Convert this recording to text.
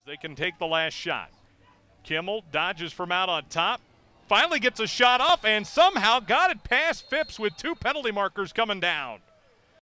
They can take the last shot. Kimmel dodges from out on top. Finally gets a shot off and somehow got it past Phipps with 2 penalty markers coming down.